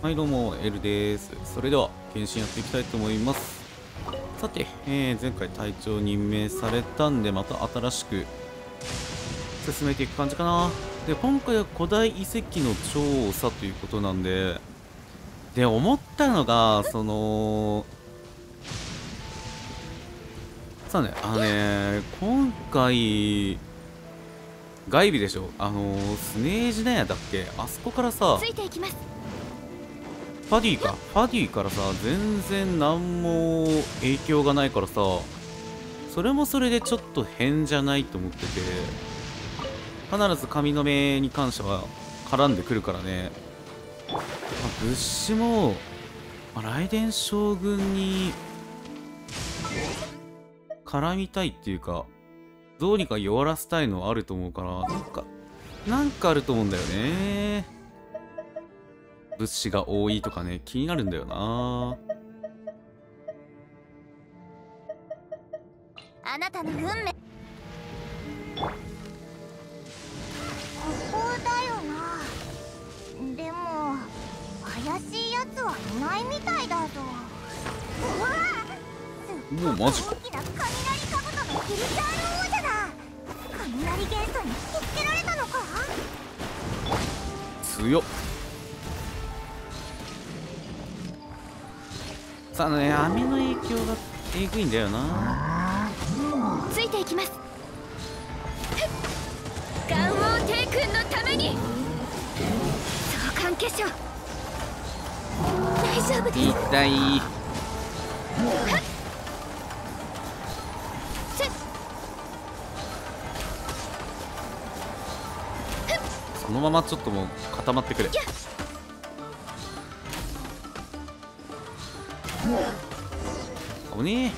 はいどうも、エルです。それでは、検診やっていきたいと思います。さて、前回隊長任命されたんで、また新しく進めていく感じかな。で、今回は古代遺跡の調査ということなんで、思ったのが、今回、外備でしょ、スネージナヤだっけ、あそこからさ、 ついていきます。 ファディからさ、全然何も影響がないからさ、それもそれでちょっと変じゃないと思ってて、必ず髪の目に関しては絡んでくるからね。物資も、雷電将軍に絡みたいっていうか、どうにか弱らせたいのはあると思うから、なんかあると思うんだよね。物資が多いとかね、気になるんだよな。 あなたの運命。ここだよな。でも怪しいやつはいないみたいだぞ。うわもうマジか。 大きな雷カブトのヒルチャール王者だ。雷元素に引きつけられたのか。 強っ。さあね、網の影響がえぐいんだよな。 ついていきます。ガンオー帝君のために。召喚化粧。大丈夫です。 痛い。そのままちょっともう固まってくれ。おねえ。 やっ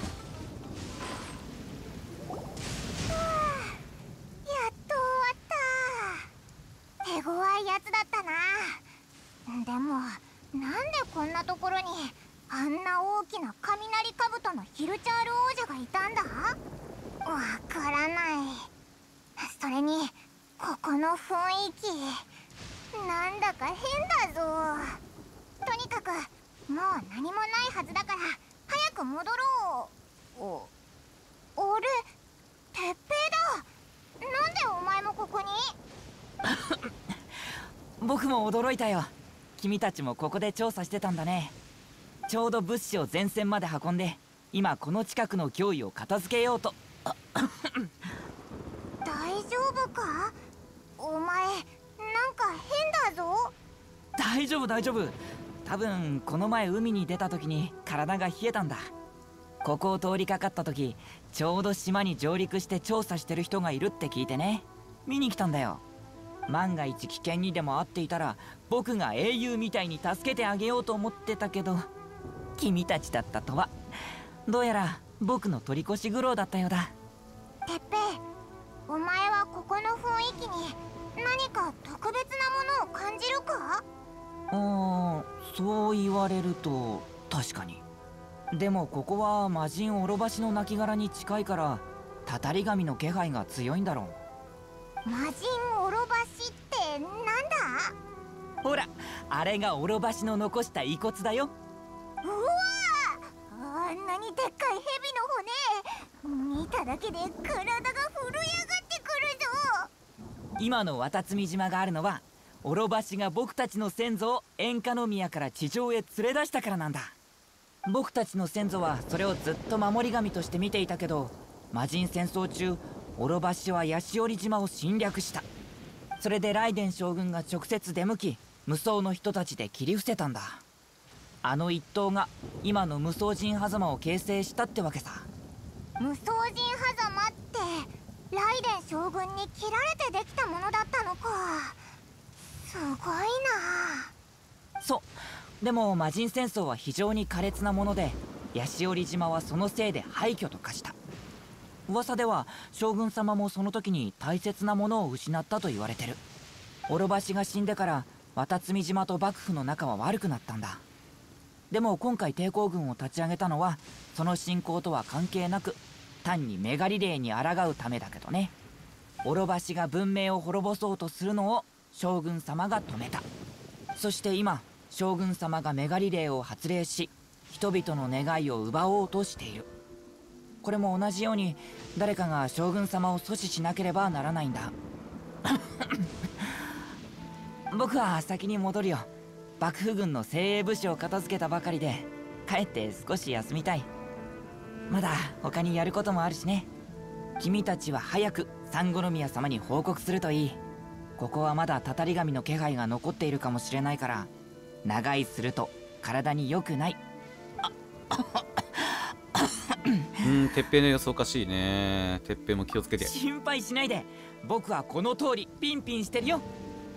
と終わった。手強いやつだったな。でもなんでこんなところにあんな大きな雷カブトのヒルチャール王者がいたんだ。わからない。それにここの雰囲気なんだか変だぞ。とにかくもう何もないはずだから早く戻ろう。あれ、鉄平だ。なんでお前もここに？ 僕も驚いたよ。君たちもここで調査してたんだね。ちょうど物資を前線まで運んで、今この近くの脅威を片付けようと。 大丈夫か？お前なんか変だぞ。 大丈夫大丈夫。多分この前海に出た時に体が冷えたんだ。ここを通りかかった時、ちょうど島に上陸して調査してる人がいるって聞いてね、見に来たんだよ。万が一危険にでも遭っていたら僕が英雄みたいに助けてあげようと思ってたけど、君たちだったとは。どうやら僕の取り越し苦労だったようだ。 鉄平、お前はここの雰囲気に何か特別なものを感じるか？ そう言われると確かに。でもここは魔人オロバシの亡骸に近いからたたり神の気配が強いんだろ魔人オロバシってなんだ？ う。ほら、あれがオロバシの残した遺骨だよ。 うわー、あんなにでっかい蛇の骨見ただけで体が震え上がってくるぞ。 今の渡積島があるのはオロバシが僕たちの先祖を塩化宮から地上へ連れ出したからなんだ。僕たちの先祖はそれをずっと守り神として見ていたけど、魔人戦争中オロバシはヤシオリ島を侵略した。それで雷電将軍が直接出向き、無双の人たちで切り伏せたんだ。あの一党が今の無双人狭間を形成したってわけさ。 無双人狭間って雷電将軍に切られてできたものだったのか。すごいな。 そう。でも魔人戦争は非常に苛烈なもので、ヤシオリ島はそのせいで廃墟と化した。噂では将軍様もその時に大切なものを失ったと言われてる。オロバシが死んでから渡積島と幕府の仲は悪くなったんだ。でも今回抵抗軍を立ち上げたのはその侵攻とは関係なく、単にメガリレーに抗うためだけどね。オロバシが文明を滅ぼそうとするのを将軍様が止めた。そして今将軍様がメガリレーを発令し、人々の願いを奪おうとしている。これも同じように誰かが将軍様を阻止しなければならないんだ。僕は先に戻るよ。幕府軍の精鋭武士を片付けたばかりで、帰って少し休みたい。まだ他にやることもあるしね。君たちは早く三五宮様に報告するといい。ここはまだたたり神の気配が残っているかもしれないから、長居すると体に良くない。 てっぺいの様子おかしいね。てっぺいも気をつけて。 心配しないで、僕はこの通りピンピンしてるよ。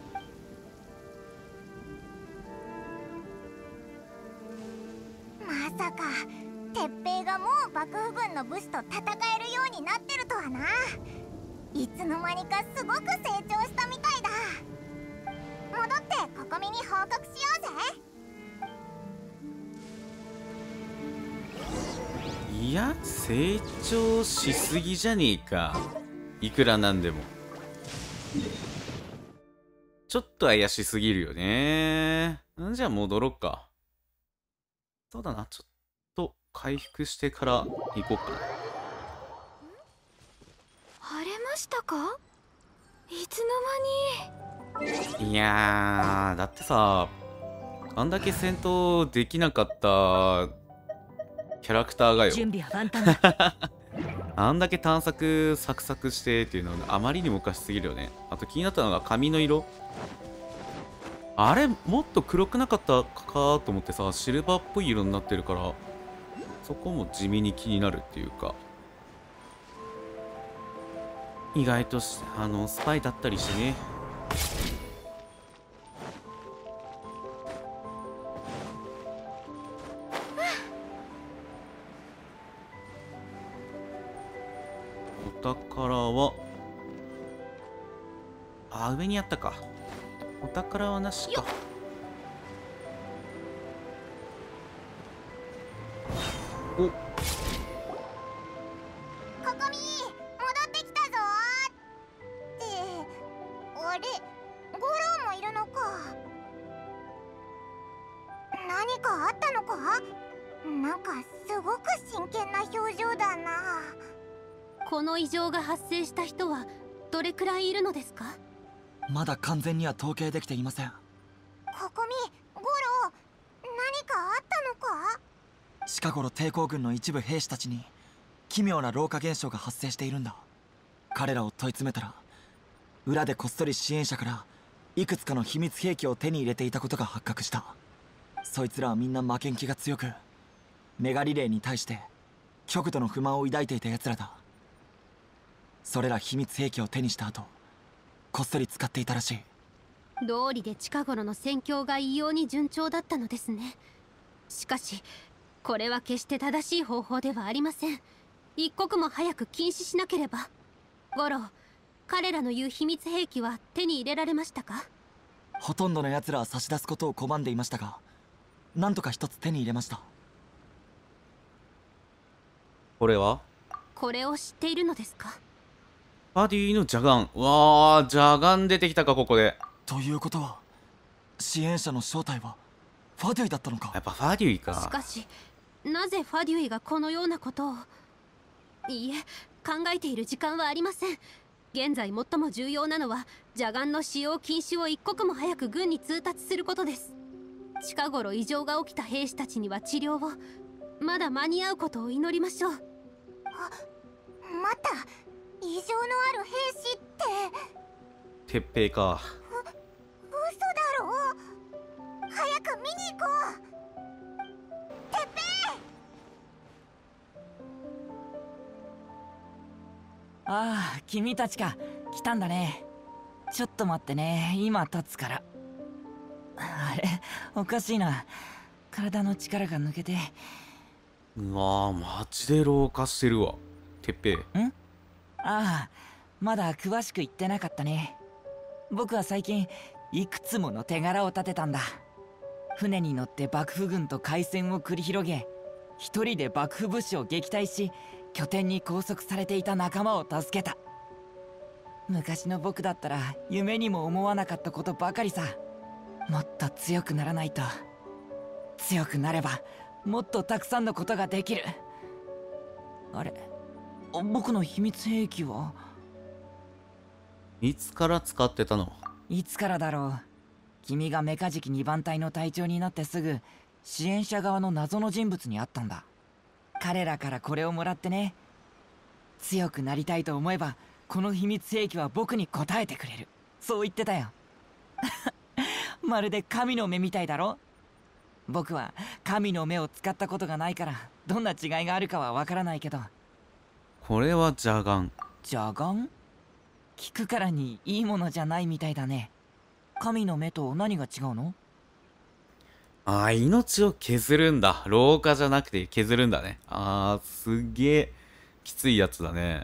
まさか鉄平がもう幕府軍の武士と戦えるようになってるとはな。いつの間にかすごく成長したみたいだ。戻ってここみに報告しようぜ。 いや、成長しすぎじゃねえか。いくらなんでもちょっと怪しすぎるよね。んじゃあ戻ろっか。そうだな、ちょっと回復してから行こうかな。 晴れましたか？いつの間に。 いやー、だってさ、あんだけ戦闘できなかったキャラクターがよ、 準備は万端だ。 あんだけ探索サクサクしてっていうのはあまりにもおかしすぎるよね。あと気になったのが髪の色。あれもっと黒くなかったかと思ってさ、シルバーっぽい色になってるから、そこも地味に気になるっていうか、意外とスパイだったりしてね。お宝は上にあったか。お宝はなしか。お、 ここみ戻ってきたぞーって。あれ、ゴローもいるのか。何かあったのか。なんかすごく真剣な表情だな。 この異常が発生した人はどれくらいいるのですか？ まだ完全には統計できていません。 ここみ、ゴロー、何かあったのか。 近頃抵抗軍の一部兵士たちに奇妙な老化現象が発生しているんだ。彼らを問い詰めたら、裏でこっそり支援者からいくつかの秘密兵器を手に入れていたことが発覚した。そいつらはみんな負けん気が強く、メガリレーに対して極度の不満を抱いていた奴らだ。それら秘密兵器を手にした後、こっそり使っていたらしい。 道理で近頃の戦況が異様に順調だったのですね。しかしこれは決して正しい方法ではありません。一刻も早く禁止しなければ。ゴロー、彼らの言う秘密兵器は手に入れられましたか？ ほとんどの奴らは差し出すことを拒んでいましたが、なんとか一つ手に入れました。 これはこれを知っているのですか？ ファディのジャガン。わあ、ジャガン出てきたか、ここで。 ということは、支援者の正体はファデュイだったのか。 やっぱファデュイか。 しかしなぜファデュイがこのようなことを。いいえ、考えている時間はありません。現在最も重要なのは邪眼の使用禁止を一刻も早く軍に通達することです。近頃異常が起きた兵士たちには治療を、まだ間に合うことを祈りましょう。 また異常のある兵士って。 てっぺいか。 嘘だろ。早く見に行こう。てっぺい。 ああ、君たちか。来たんだね。ちょっと待ってね、今立つから。あれ、おかしいな。体の力が抜けて。 うわー、マジで老化してるわ。てっぺい。 ああ、まだ詳しく言ってなかったね。僕は最近いくつもの手柄を立てたんだ。船に乗って幕府軍と海戦を繰り広げ、一人で幕府武士を撃退し、拠点に拘束されていた仲間を助けた。昔の僕だったら夢にも思わなかったことばかりさ。もっと強くならないと強くなればもっとたくさんのことができる。あれ、僕の秘密兵器はいつから使ってたの？ いつからだろう。君がメカジキ2番隊の隊長になってすぐ支援者側の謎の人物に会ったんだ。彼らからこれをもらってね。強くなりたいと思えばこの秘密兵器は僕に応えてくれる、そう言ってたよ。まるで神の目みたいだろ。僕は神の目を使ったことがないからどんな違いがあるかはわからないけど。 これは邪眼。 邪眼？聞くからにいいものじゃないみたいだね。神の目と何が違うの？ ああ、命を削るんだ。老化じゃなくて削るんだね。ああ、すげえきついやつだね。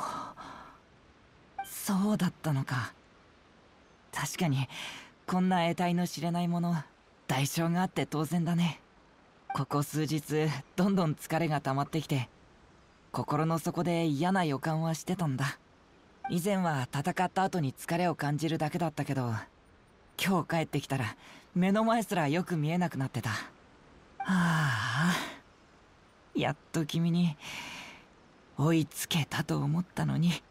そうだったのか。確かにこんな得体の知れないもの、代償があって当然だね。ここ数日どんどん疲れが溜まってきて、心の底で嫌な予感はしてたんだ。以前は戦った後に疲れを感じるだけだったけど、今日帰ってきたら目の前すらよく見えなくなってた。はあ、やっと君に追いつけたと思ったのに。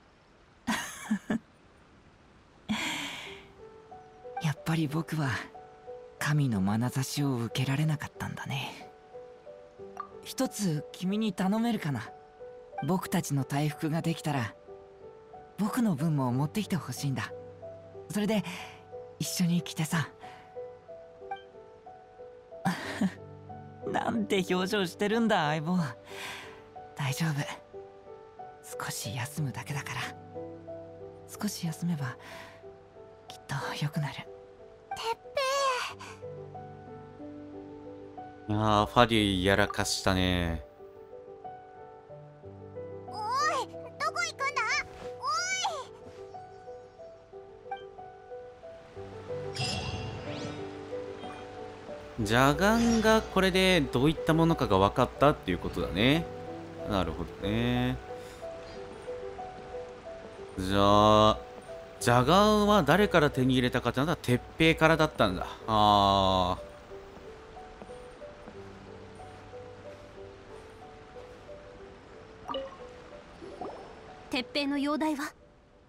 やっぱり僕は神の眼差しを受けられなかったんだね。一つ君に頼めるかな。僕たちの大服ができたら僕の分も持ってきてほしいんだ。それで一緒に着てさ。なんて表情してるんだ相棒。大丈夫、少し休むだけだから。少し休めばきっと良くなる。 てっいやー、ファディやらかしたね。 ぺー、おい、どこ行くんだ？ 邪眼がこれでどういったものかが分かったっていうことだね。なるほどね。じゃあ邪眼は誰から手に入れたかってのは鉄平からだったんだ。 鉄平の容体は？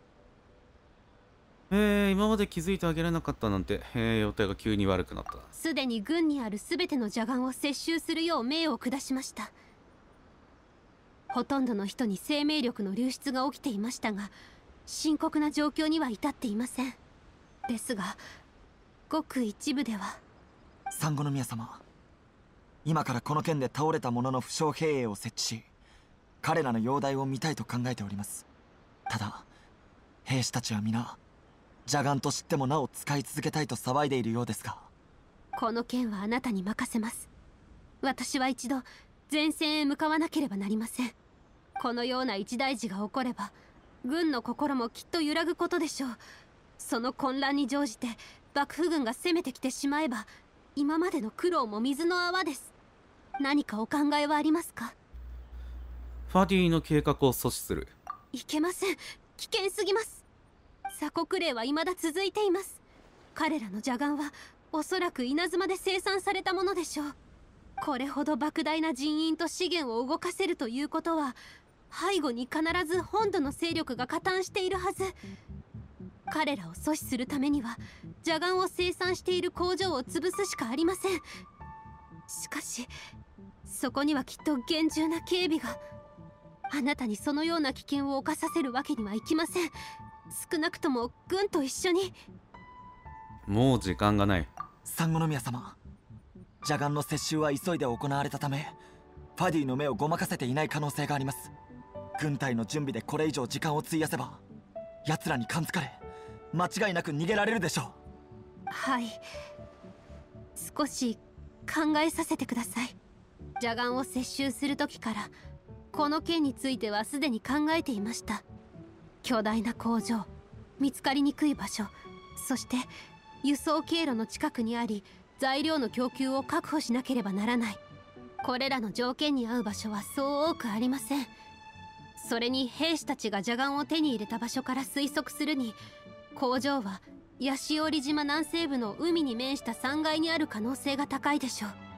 今まで気づいてあげられなかったなんて、予定が急に悪くなった。 すでに軍にある全ての邪眼を接収するよう命を下しました。ほとんどの人に生命力の流出が起きていましたが、深刻な状況には至っていません。ですがごく一部では。 三五宮様、今からこの件で倒れた者の負傷兵営を設置し、彼らの容体を見たいと考えております。ただ兵士たちは皆邪眼と知ってもなお使い続けたいと騒いでいるようですが。 この件はあなたに任せます。私は一度前線へ向かわなければなりません。このような一大事が起これば軍の心もきっと揺らぐことでしょう。その混乱に乗じて幕府軍が攻めてきてしまえば今までの苦労も水の泡です。何かお考えはありますか？ ファディの計画を阻止する。 いけません。危険すぎます。鎖国令は未だ続いています。彼らの邪眼はおそらく稲妻で生産されたものでしょう。これほど莫大な人員と資源を動かせるということは、背後に必ず本土の勢力が加担しているはず。彼らを阻止するためには邪眼を生産している工場を潰すしかありません。しかしそこにはきっと厳重な警備が。あなたにそのような危険を冒させるわけにはいきません。少なくとも軍と一緒に。 もう時間がない。 三五宮様、邪眼の接収は急いで行われたため、ファディの目をごまかせていない可能性があります。軍隊の準備でこれ以上時間を費やせば奴らに感づかれ間違いなく逃げられるでしょう。 はい、少し考えさせてください。邪眼を接収する時からこの件についてはすでに考えていました。巨大な工場、見つかりにくい場所、そして輸送経路の近くにあり材料の供給を確保しなければならない。これらの条件に合う場所はそう多くありません。それに兵士たちが邪眼を手に入れた場所から推測するに、工場は八潮里島南西部の海に面した3階にある可能性が高いでしょう。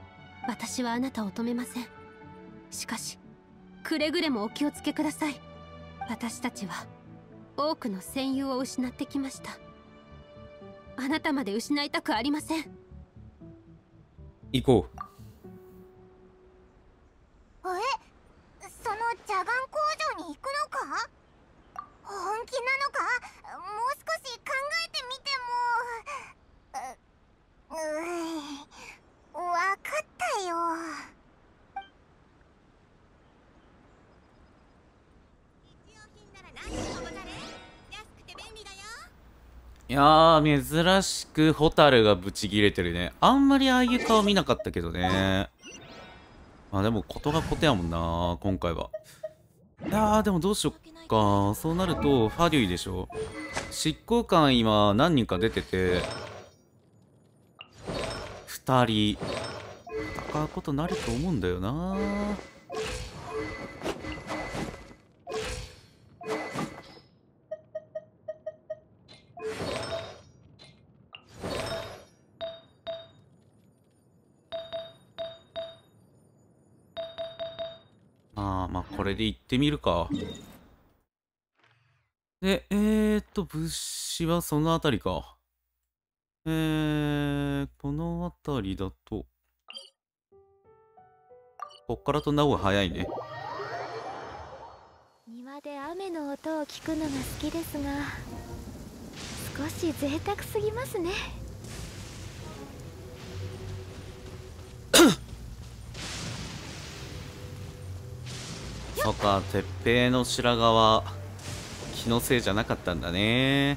私はあなたを止めません。しかしくれぐれもお気をつけください。私たちは多くの戦友を失ってきました。あなたまで失いたくありません。 行こう。 そのジャガン工場に行くのか？本気なのか？もう少し考えてみても。わかったよ。 いやー、珍しくホタルがブチギレてるね。あんまりああいう顔見なかったけどね。まあでもことがことやもんな今回は。いやーでもどうしよっか。そうなるとファデュイでしょ。執行官今何人か出てて2人戦うことになると思うんだよな。まあこれで行ってみるか。で物資はそのあたりか。このあたりだとこっから飛んだ方が早いね。 庭で雨の音を聞くのが好きですが、少し贅沢すぎますね。 そっか、てっぺいの白髪は気のせいじゃなかったんだね。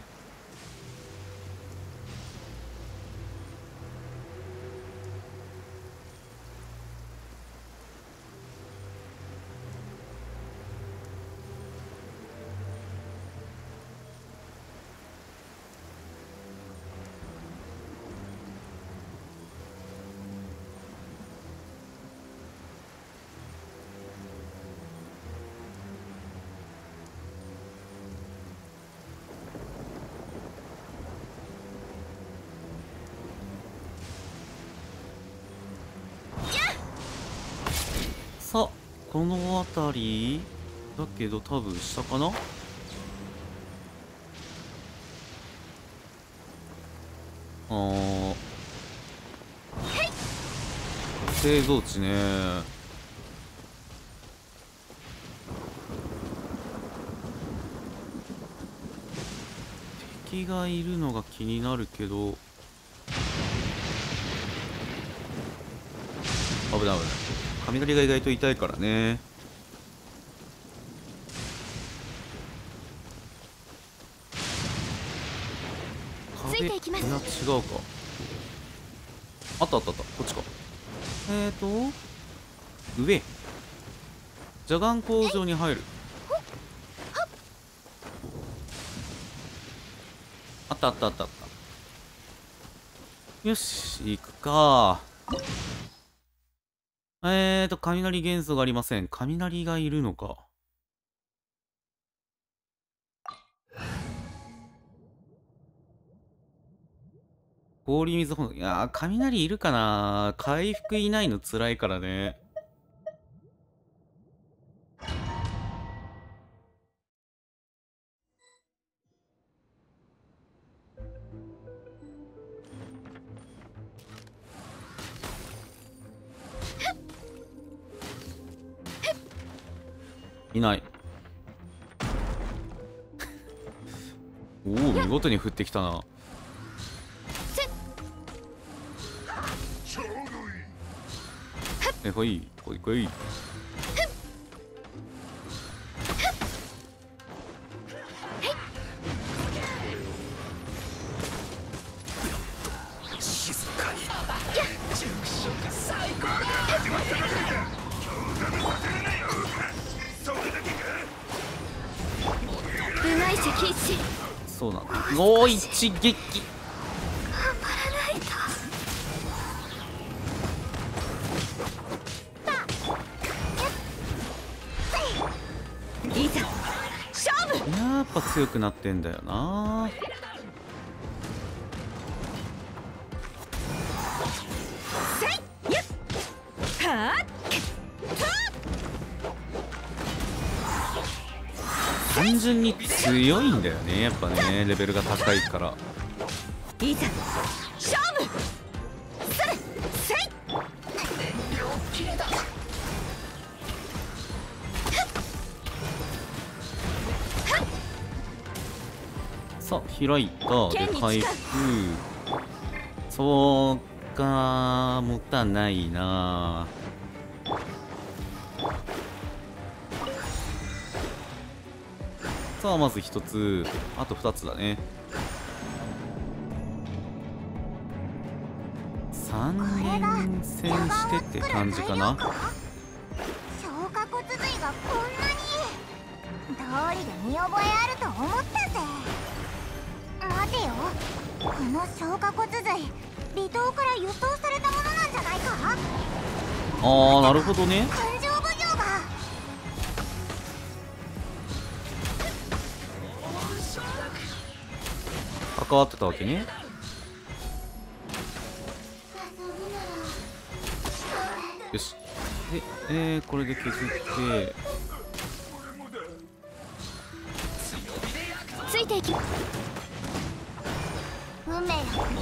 さあ、この辺りだけど多分下かな。製造地ね。敵がいるのが気になるけど、危ない危ない。雷が意外と痛いからね。 ついていきます。 違うか。あったあったあった。こっちか。上。ジャガン工場に入る。あったあったあったあった。よし、行くか。雷元素がありません。雷がいるのか。氷水炎。いやー、雷いるかな。回復いないの辛いからね。いない。おお、見事に降ってきたな。ほい、こいこい。 静かに。 部外者禁止。 そうなんだ。おお、一撃。 頑張らないと。いざ勝負。 やっぱ強くなってんだよな。 単純に強いんだよね、やっぱね、レベルが高いから。 いざ勝負。それせい。 さあ開いたで回復。そうか、持たないな。さあまず1つ、あと2つだね。3連戦してって感じかな。 消化骨髄がこんなに道理で見覚えあると思ったぜ。待てよ、この消化骨髄離島から輸送されたものなんじゃないか。 ああ、なるほどね。 勘定奉行が関わってたわけね。よし。で、これで削ってついていき。 運命よ。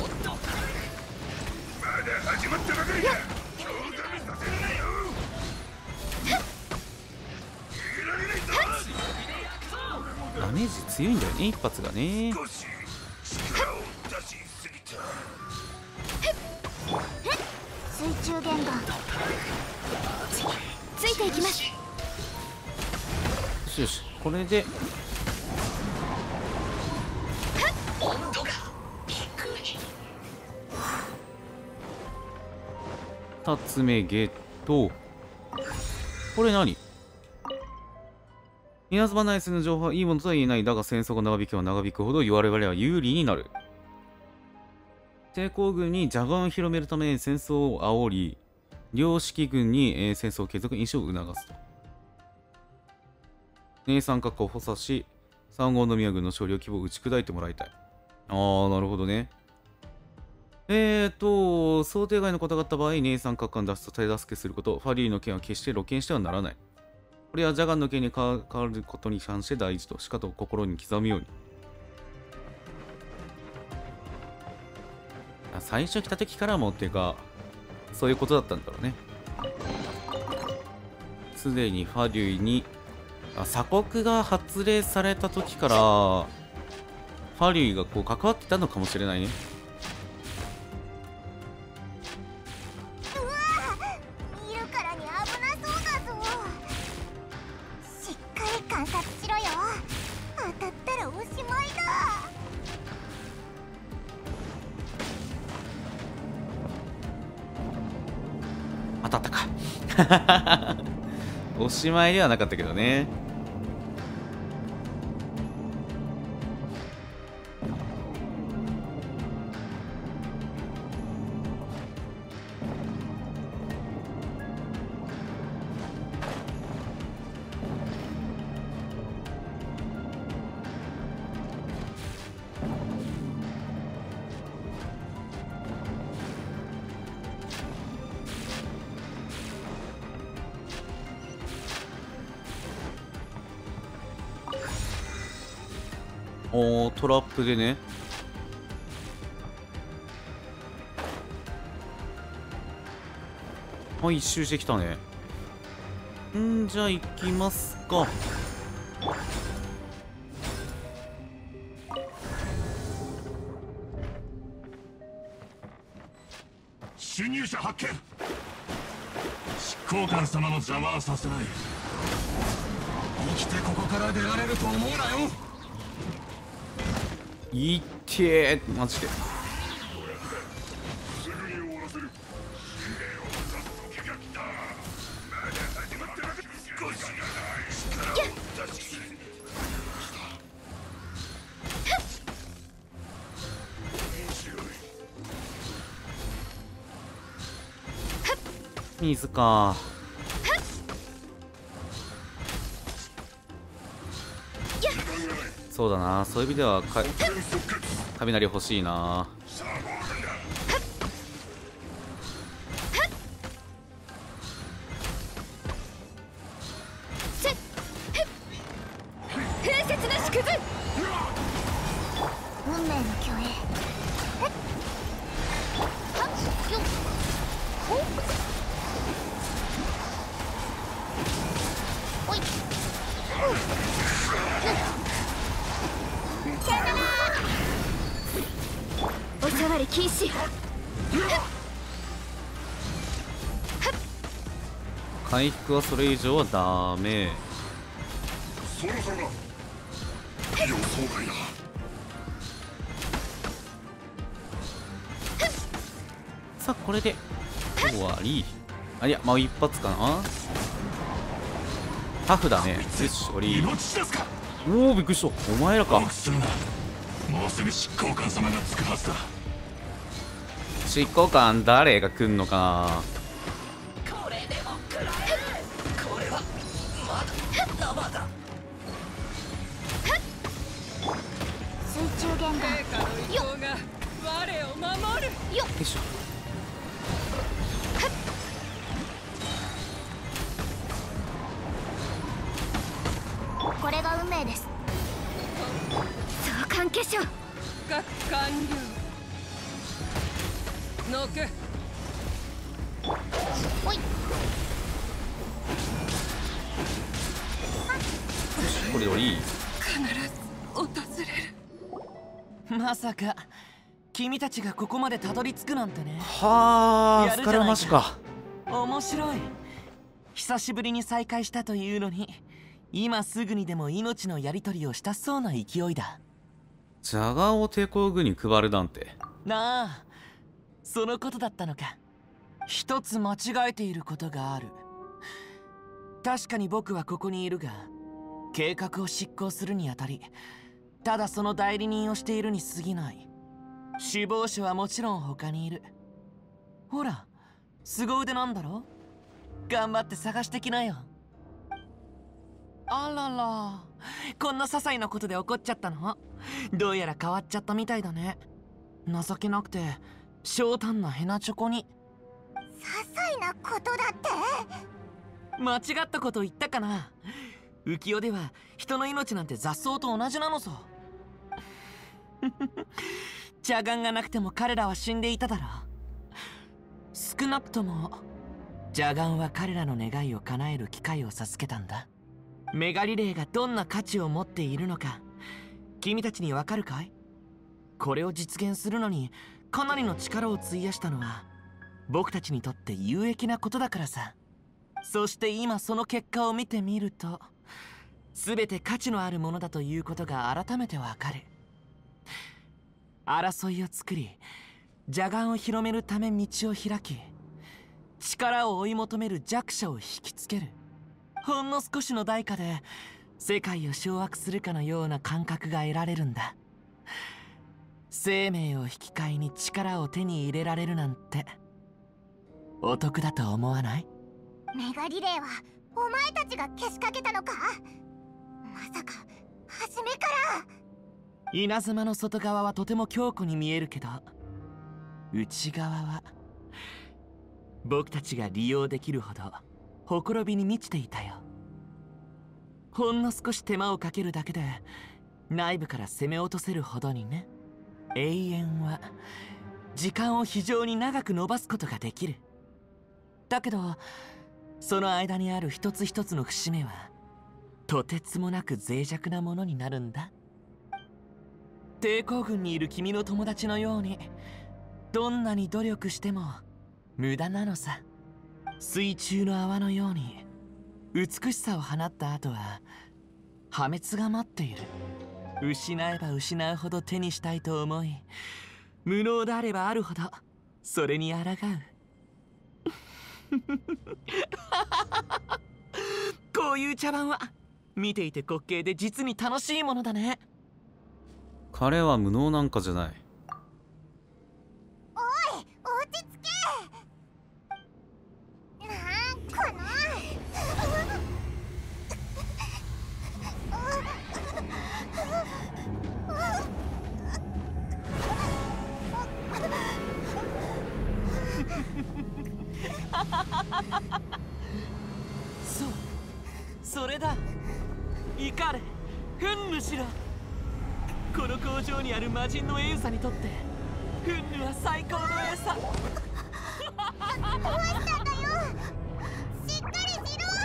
ダメージ強いんだよね、一発がね。 水中弦がついていきます。 よしよし、これで2つ目ゲット。これ何？稲妻ナイスの情報はいいものとは言えない。だが戦争が長引けば長引くほど我々は有利になる。抵抗軍に邪眼を広めるために戦争を煽り、両式軍に、戦争継続飲酒を促すと。姉さん閣下を補佐し、三郷宮軍の勝利を規模を打ち砕いてもらいたい。あー、なるほどね。想定外のことがあった場合、姉さん閣下の脱出を手助けすること、ファリーの件は決して露見してはならない。これはジャガンの件に関わることに関して大事と、しかと心に刻むように。最初来た時からもっていうか、そういうことだったんだろうね。すでにファリュイに鎖国が発令された時からファリュイがこう関わってたのかもしれないね。 うわー、見るからに危なそうだぞ。しっかり観察しろよ。当たったらおしまいだ。 当たったかおしまいではなかったけどね。おー、トラップでね。あ、一周してきたね。じゃあ行きますか。 侵入者発見。執行官様の邪魔はさせない。生きてここから出られると思うなよ。 いってー、マジで。水か。そうだな、そういう意味では雷欲しいな。 風雪。 運命の虚栄。はっよっほっおいさよなら。 おさわり禁止。 回復はそれ以上はダメ。 そろそろだ。予想外だ。 さあこれで終わり。あ、いやもう一発かな。タフだね。よし終わり。 命ですか。 おおびっくりした。お前らか。 臆するな。もうすぐ執行官様がつくはずだ。 執行官誰が来んのかな。 これでも食らえ。これはまだ生だ。 水中言語よっが我を守る。 よいしょ。 これが運命です。 相関化粧。 完了。ノック。 おいこれで終わり。 訪れる。まさか君たちがここまでたどり着くなんてね。 はあ、 やるじゃないか疲れましか。 面白い。久しぶりに再会したというのに今すぐにでも命のやり取りをしたそうな勢いだ。 ジャガーを抵抗軍に配るなんて。 なあ、そのことだったのか。一つ間違えていることがある。確かに僕はここにいるが、計画を執行するにあたりただその代理人をしているに過ぎない。首謀者はもちろん他にいる。ほら、凄腕なんだろ。頑張って探してきなよ。あらら、こんな些細なことで怒っちゃったの。どうやら変わっちゃったみたいだね。情けなくて小胆なヘナチョコに。 些細なことだって。 間違ったこと言ったかな。浮世では人の命なんて雑草と同じなのさ。茶眼がなくても彼らは死んでいただろう。少なくとも茶眼は彼らの願いを叶える機会を授けたんだ。メガリレーがどんな価値を持っているのか君たちにわかるかい？これを実現するのにかなりの力を費やしたのは僕たちにとって有益なことだからさ。そして今その結果を見てみると全て価値のあるものだということが改めてわかる。争いを作り邪眼を広めるため道を開き、力を追い求める弱者を引きつける。ほんの少しの代価で世界を掌握するかのような感覚が得られるんだ。生命を引き換えに力を手に入れられるなんてお得だと思わない？ メガリレーはお前たちがけしかけたのか？まさか初めから。 稲妻の外側はとても強固に見えるけど、内側は僕たちが利用できるほどほころびに満ちていたよ。ほんの少し手間をかけるだけで内部から攻め落とせるほどにね。永遠は時間を非常に長く伸ばすことができる。だけどその間にある一つ一つの節目はとてつもなく脆弱なものになるんだ。抵抗軍にいる君の友達のようにどんなに努力しても無駄なのさ。水中の泡のように美しさを放った後は破滅が待っている。失えば失うほど手にしたいと思い、無能であればあるほどそれに抗う。こういう茶番は見ていて滑稽で実に楽しいものだね。 彼は無能なんかじゃない。 おい落ち着け。なんかな。 そうそれだ。怒れ、憤怒しろ。 この工場にある魔人のエユサにとってフンヌは最高の餌。 どうしたんだよ、しっかりしろ。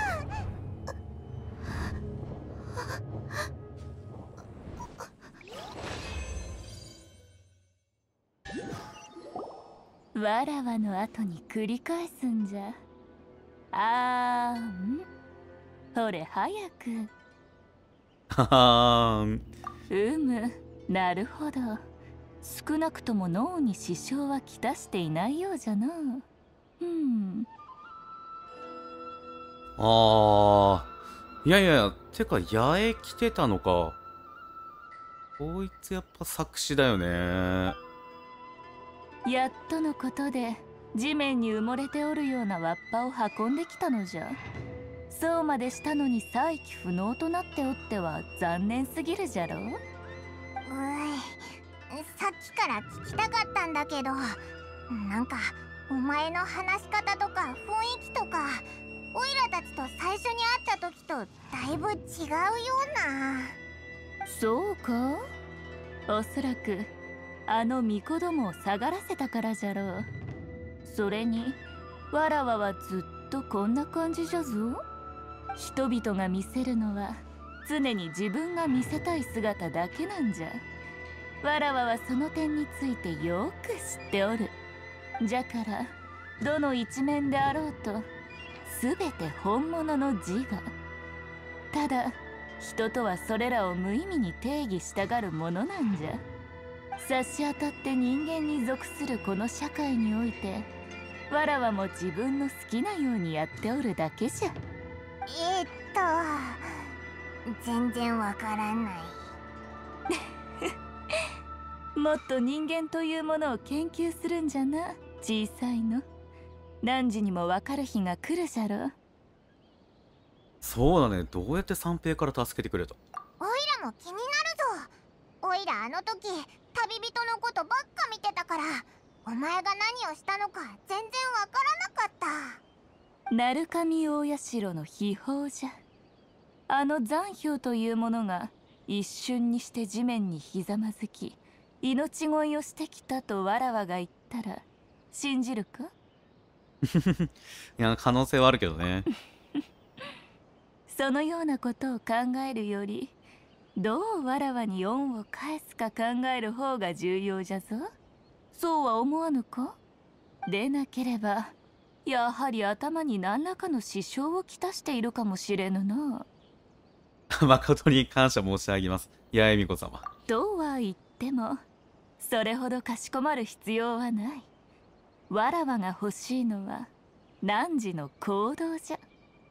わらわの後に繰り返すんじゃ。あーん、ほれ早く。 ははーん。 なるほど。少なくとも脳に支障はきたしていないようじゃな。 いやいや、てか八重来てたのか。こいつやっぱ作詞だよね。 やっとのことで地面に埋もれておるようなわっぱを運んできたのじゃ。そうまでしたのに再起不能となっておっては残念すぎるじゃろう。 さっきから聞きたかったんだけど、なんかお前の話し方とか雰囲気とかオイラたちと最初に会った時とだいぶ違うような。 そうか。おそらくあの巫女どもを下がらせたからじゃろう。それにわらわはずっとこんな感じじゃぞ。人々が見せるのは常に自分が見せたい姿だけなんじゃ。わらわはその点についてよく知っておる。じゃからどの一面であろうと全て本物の自我。ただ人とはそれらを無意味に定義したがるものなんじゃ。差し当たって人間に属するこの社会においてわらわも自分の好きなようにやっておるだけじゃ。 全然わからない。 もっと人間というものを研究するんじゃな、小さいの。何時にもわかる日が来るじゃろ。 そうだね。どうやって三平から助けてくれた？ オイラも気になるぞ。オイラあの時旅人のことばっか見てたから、お前が何をしたのか全然わからなかった。 鳴神大社の秘宝じゃ。あの残氷というものが一瞬にして地面にひざまずき命乞いをしてきたとわらわが言ったら信じるか？ いや、可能性はあるけどね。 そのようなことを考えるよりどうわらわに恩を返すか考える方が重要じゃぞ。そうは思わぬか？でなければやはり頭に何らかの支障をきたしているかもしれぬな。 誠に感謝申し上げます、八重美子様。 とは言ってもそれほどかしこまる必要はない。わらわが欲しいのは汝の行動じゃ。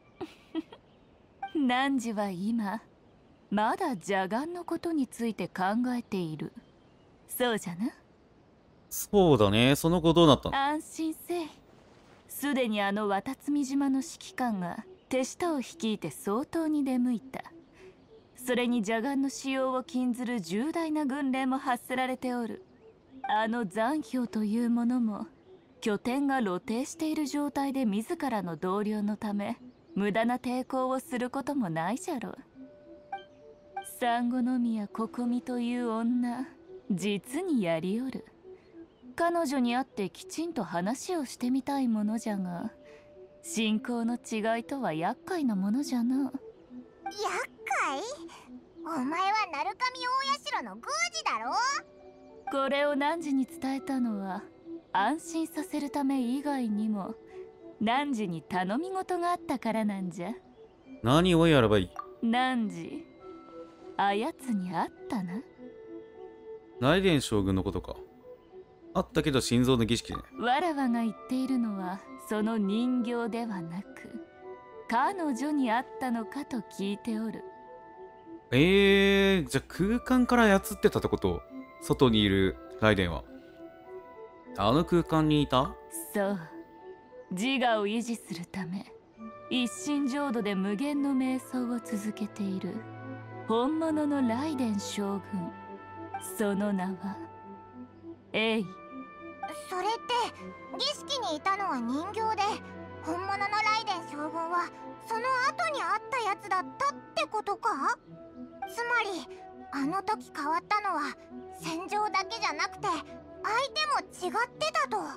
汝は今まだ邪眼のことについて考えている。そうじゃな。 そうだね。その後どうなったの？ 安心せい。すでにあの渡積島の指揮官が手下を率いて相当に出向いた。それに邪眼の使用を禁ずる重大な軍令も発せられておる。あの残氷というものも拠点が露呈している状態で自らの同僚のため無駄な抵抗をすることもないじゃろう。産後宮ここみという女、実にやりおる。彼女に会ってきちんと話をしてみたいものじゃが、信仰の違いとは厄介なものじゃな。 厄介？お前は鳴神大社の宮司だろ。 これを汝に伝えたのは安心させるため以外にも汝に頼み事があったからなんじゃ。 何をやればいい？ 汝あやつに会ったな。 ライデン将軍のことか。あったけど心臓の儀式ね。 わらわが言っているのはその人形ではなく彼女に会ったのかと聞いておる。 じゃあ空間から操ってたってこと？外にいるライデンはあの空間にいた？ そう。自我を維持するため一心浄土で無限の瞑想を続けている本物のライデン将軍。その名はエイ。 それって儀式にいたのは人形で、本物のライデン将軍はその後に会ったやつだったってことか？つまりあの時変わったのは戦場だけじゃなくて相手も違ってたと。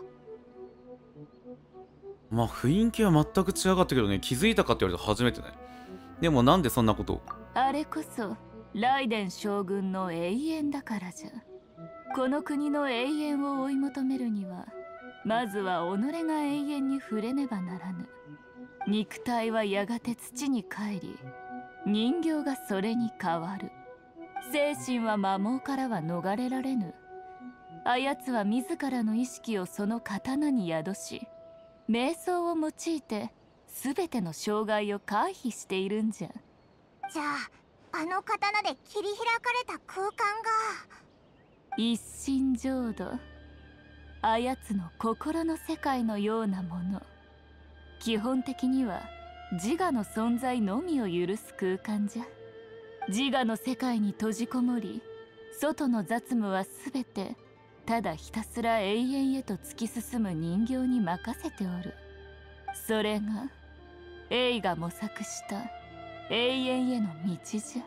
まあ雰囲気は全く違かったけどね、気づいたかって言われたら初めてね。でもなんでそんなことを。 あれこそライデン将軍の永遠だからじゃ。この国の永遠を追い求めるにはまずは己が永遠に触れねばならぬ。肉体はやがて土に帰り、人形がそれに変わる。精神は摩耗からは逃れられぬ。あやつは自らの意識をその刀に宿し、瞑想を用いて全ての障害を回避しているんじゃ。 じゃああの刀で切り開かれた空間が一心浄土、あやつの心の世界のようなもの。基本的には自我の存在のみを許す空間じゃ。自我の世界に閉じこもり、外の雑務は全てただひたすら永遠へと突き進む人形に任せておる。それがエイが模索した永遠への道じゃ。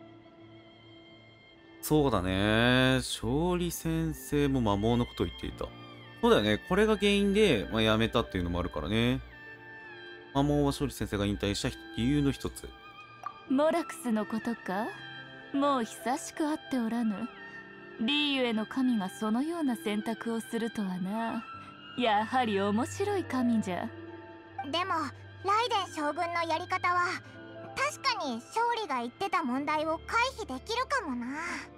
そうだね。勝利先生も魔法のことを言っていた。そうだよね。これが原因で、辞めたっていうのもあるからね。魔法は勝利先生が引退した理由の一つ。 モラクスのことか。もう久しく会っておらぬ。リーユへの神がそのような選択をするとはな。やはり面白い神じゃ。 でもライデン将軍のやり方は確かに勝利が言ってた問題を回避できるかもな。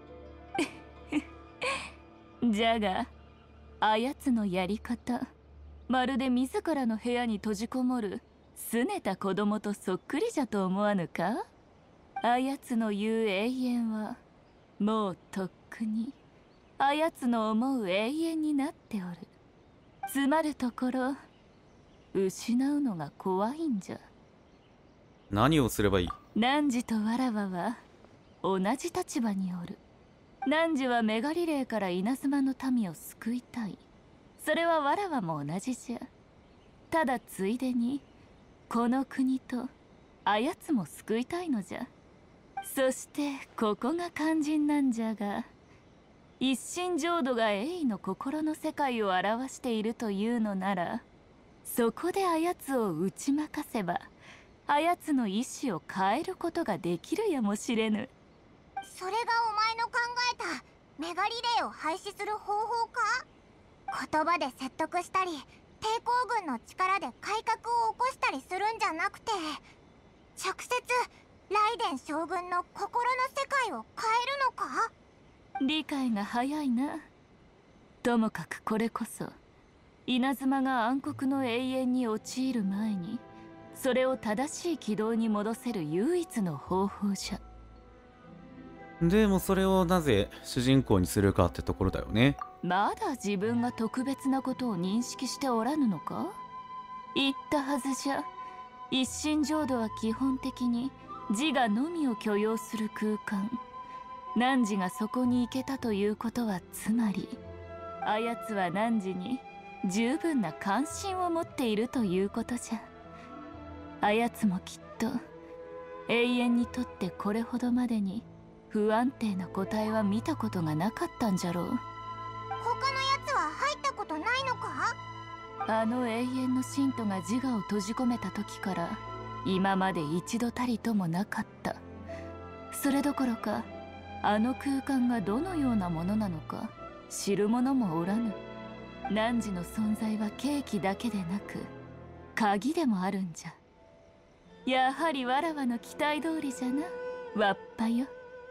じゃがあやつのやり方、まるで自らの部屋に閉じこもる拗ねた子供とそっくりじゃと思わぬか。あやつの言う永遠はもうとっくにあやつの思う永遠になっておる。つまるところ失うのが怖いんじゃ。 何をすればいい？ 汝とわらわは同じ立場におる。汝はメガリレーから稲妻の民を救いたい。それはわらわも同じじゃ。ただついでにこの国とあやつも救いたいのじゃ。そしてここが肝心なんじゃが、一心浄土がエイの心の世界を表しているというのなら、そこであやつを打ち負かせばあやつの意志を変えることができるやもしれぬ。 それがお前の考えたメガリレーを廃止する方法か？言葉で説得したり抵抗軍の力で改革を起こしたりするんじゃなくて、直接ライデン将軍の心の世界を変えるのか？ 理解が早いな。ともかくこれこそ稲妻が暗黒の永遠に陥る前にそれを正しい軌道に戻せる唯一の方法じゃ。 でもそれをなぜ主人公にするかってところだよね。 まだ自分が特別なことを認識しておらぬのか。言ったはずじゃ。一心浄土は基本的に自我のみを許容する空間。汝がそこに行けたということはつまりあやつは汝に十分な関心を持っているということじゃ。あやつもきっと永遠にとってこれほどまでに不安定な個体は見たことがなかったんじゃろう。 他のやつは入ったことないのか？ あの永遠の信徒が自我を閉じ込めた時から今まで一度たりともなかった。それどころかあの空間がどのようなものなのか知る者もおらぬ。汝の存在は契機だけでなく鍵でもあるんじゃ。やはりわらわの期待通りじゃな、わっぱよ。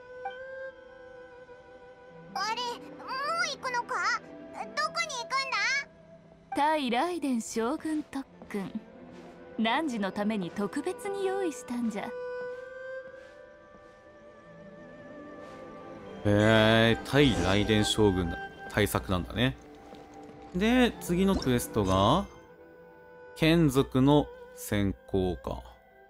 あれ、もう行くのか？どこに行くんだ？ 対ライデン将軍特訓、汝のために特別に用意したんじゃ。 対雷電将軍の対策なんだね。で、次のクエストが、眷属の選考か。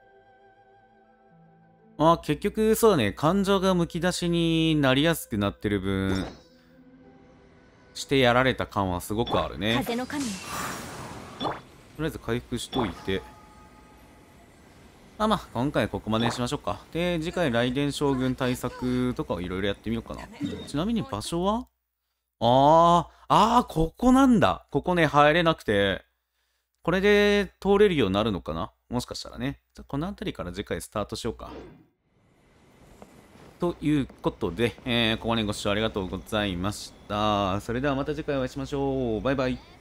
結局、そうだね。感情がむき出しになりやすくなってる分、してやられた感はすごくあるね。 風の神。 とりあえず回復しといて。 まあ今回ここまでにしましょうか。で、次回雷電将軍対策とかをいろいろやってみようかな。ちなみに場所はここなんだ。ここね、入れなくて、これで通れるようになるのかな、もしかしたらね。じゃあこの辺りから次回スタートしようか。ということで、ここまでご視聴ありがとうございました。それではまた次回お会いしましょう。バイバイ。